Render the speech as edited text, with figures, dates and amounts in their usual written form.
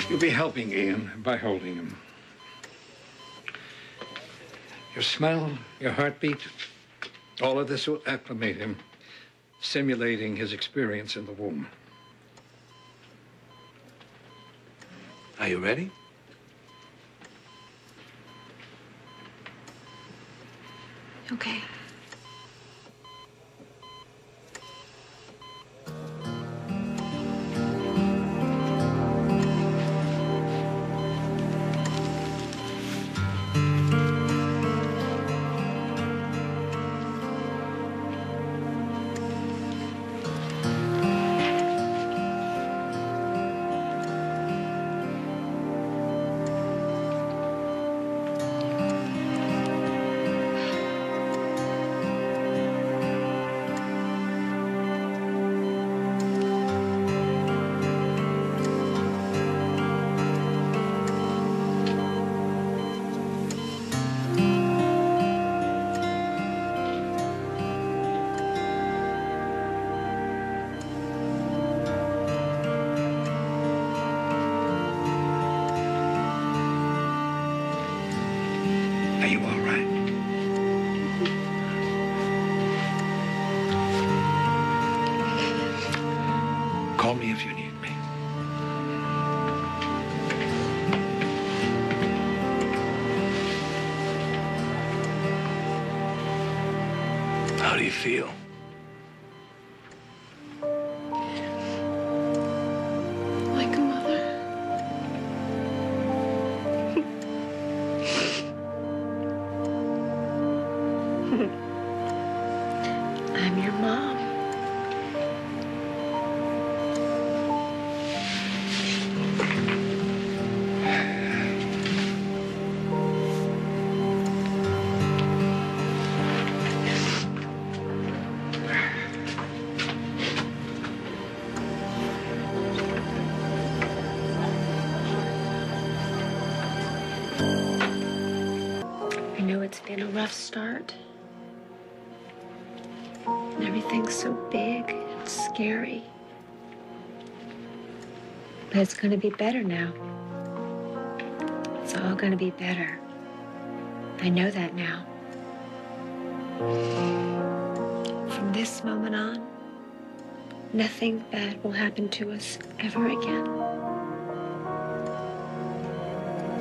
You'll be helping Ian by holding him. Your smell, your heartbeat, all of this will acclimate him, simulating his experience in the womb. Are you ready? Okay. Are you all right? Call me if you need me. How do you feel? Like a mother. I'm your mom. I know it's been a rough start. And everything's so big and scary. But it's going to be better now. It's all going to be better. I know that now. From this moment on, nothing bad will happen to us ever again.